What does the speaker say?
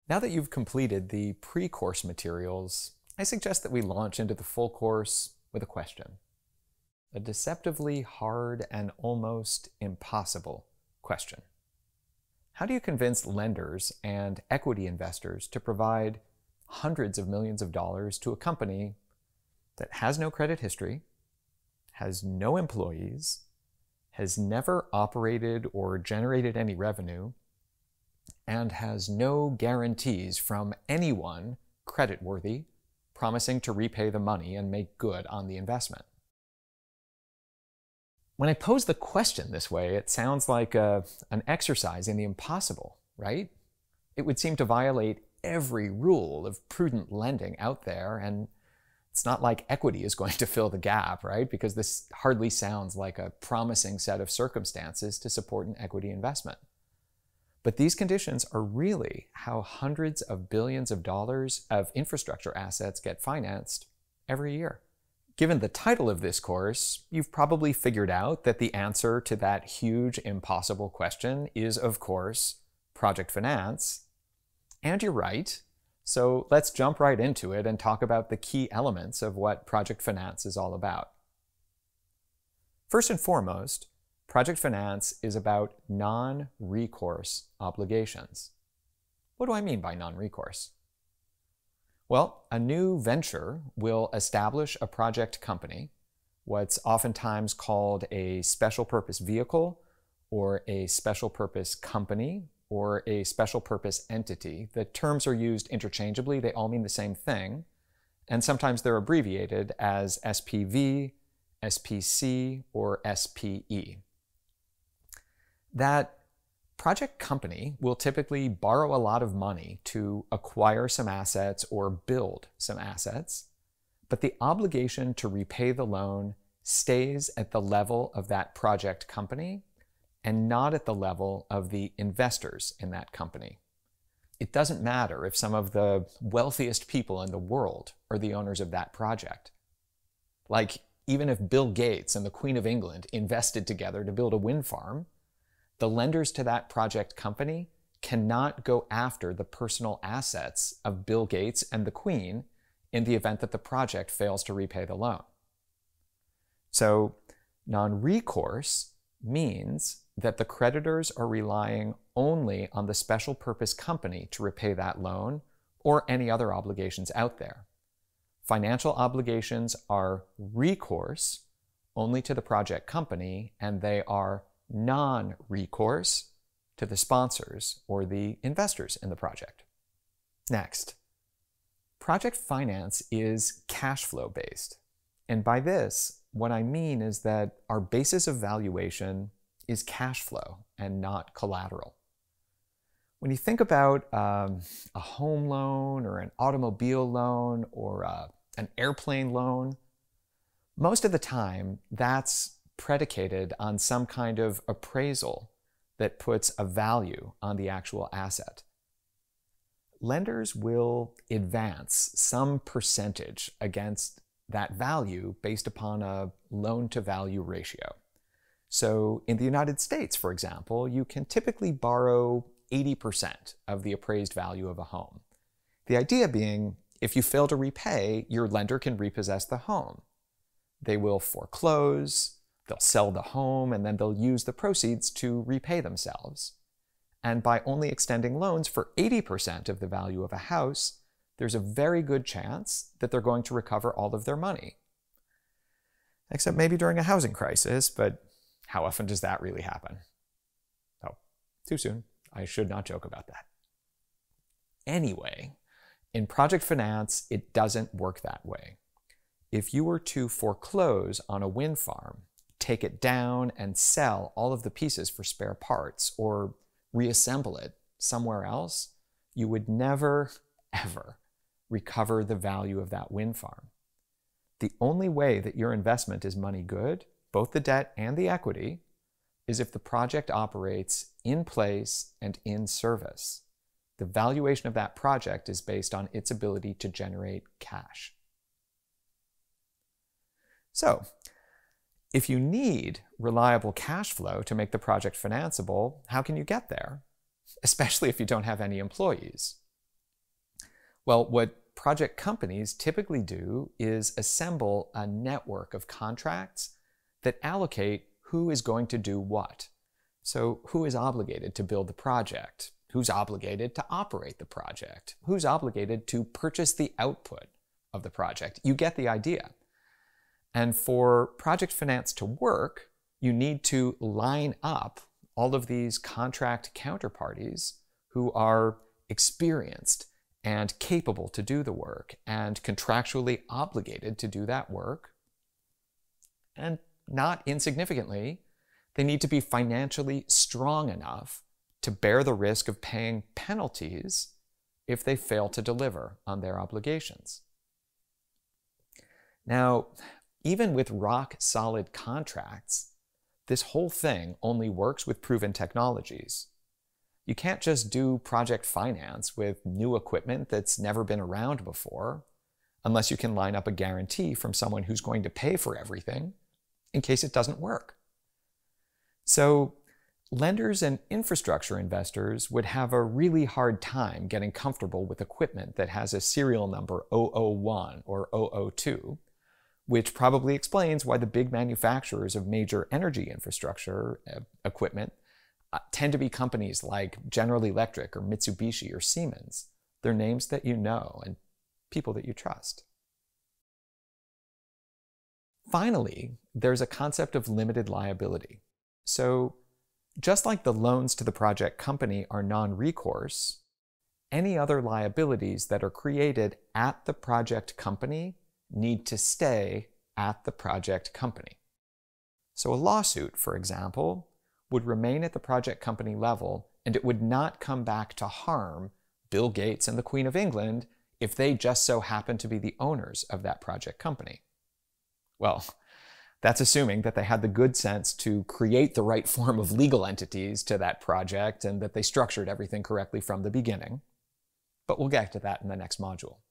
Now that you've completed the pre-course materials, I suggest that we launch into the full course with a question. A deceptively hard and almost impossible question. How do you convince lenders and equity investors to provide hundreds of millions of dollars to a company that has no credit history, has no employees, has never operated or generated any revenue, and has no guarantees from anyone creditworthy promising to repay the money and make good on the investment? When I pose the question this way, it sounds like an exercise in the impossible, right? It would seem to violate every rule of prudent lending out there, and it's not like equity is going to fill the gap, right? Because this hardly sounds like a promising set of circumstances to support an equity investment. But these conditions are really how hundreds of billions of dollars of infrastructure assets get financed every year. Given the title of this course, you've probably figured out that the answer to that huge, impossible question is, of course, project finance. And you're right. So let's jump right into it and talk about the key elements of what project finance is all about. First and foremost, project finance is about non-recourse obligations. What do I mean by non-recourse? Well, a new venture will establish a project company, what's oftentimes called a special purpose vehicle, or a special purpose company, or a special purpose entity. The terms are used interchangeably. They all mean the same thing. And sometimes they're abbreviated as SPV, SPC, or SPE. That project company will typically borrow a lot of money to acquire some assets or build some assets, but the obligation to repay the loan stays at the level of that project company and not at the level of the investors in that company. It doesn't matter if some of the wealthiest people in the world are the owners of that project. Like, even if Bill Gates and the Queen of England invested together to build a wind farm, the lenders to that project company cannot go after the personal assets of Bill Gates and the Queen in the event that the project fails to repay the loan. So, non-recourse means that the creditors are relying only on the special purpose company to repay that loan or any other obligations out there. Financial obligations are recourse only to the project company, and they are non-recourse to the sponsors or the investors in the project. Next, project finance is cash flow based. And by this, what I mean is that our basis of valuation is cash flow and not collateral. When you think about a home loan or an automobile loan or an airplane loan, most of the time that's predicated on some kind of appraisal that puts a value on the actual asset. Lenders will advance some percentage against that value based upon a loan-to-value ratio. So in the United States, for example, you can typically borrow 80% of the appraised value of a home. The idea being, if you fail to repay, your lender can repossess the home. They will foreclose, they'll sell the home, and then they'll use the proceeds to repay themselves. And by only extending loans for 80% of the value of a house, there's a very good chance that they're going to recover all of their money. Except maybe during a housing crisis, but how often does that really happen? Oh, too soon. I should not joke about that. Anyway, in project finance, it doesn't work that way. If you were to foreclose on a wind farm, take it down and sell all of the pieces for spare parts or reassemble it somewhere else, you would never, ever recover the value of that wind farm. The only way that your investment is money good, both the debt and the equity, is if the project operates in place and in service. The valuation of that project is based on its ability to generate cash. So, if you need reliable cash flow to make the project financeable, how can you get there? Especially if you don't have any employees. Well, what project companies typically do is assemble a network of contracts that allocate who is going to do what. So who is obligated to build the project? Who's obligated to operate the project? Who's obligated to purchase the output of the project? You get the idea. And for project finance to work, you need to line up all of these contract counterparties who are experienced and capable to do the work and contractually obligated to do that work. And not insignificantly, they need to be financially strong enough to bear the risk of paying penalties if they fail to deliver on their obligations. Now, even with rock-solid contracts, this whole thing only works with proven technologies. You can't just do project finance with new equipment that's never been around before, unless you can line up a guarantee from someone who's going to pay for everything in case it doesn't work. So lenders and infrastructure investors would have a really hard time getting comfortable with equipment that has a serial number 001 or 002, which probably explains why the big manufacturers of major energy infrastructure equipment tend to be companies like General Electric or Mitsubishi or Siemens. They're names that you know and people that you trust. Finally, there's a concept of limited liability. So just like the loans to the project company are non-recourse, any other liabilities that are created at the project company need to stay at the project company. So a lawsuit, for example, would remain at the project company level, and it would not come back to harm Bill Gates and the Queen of England if they just so happen to be the owners of that project company. Well, that's assuming that they had the good sense to create the right form of legal entities to that project and that they structured everything correctly from the beginning. But we'll get to that in the next module.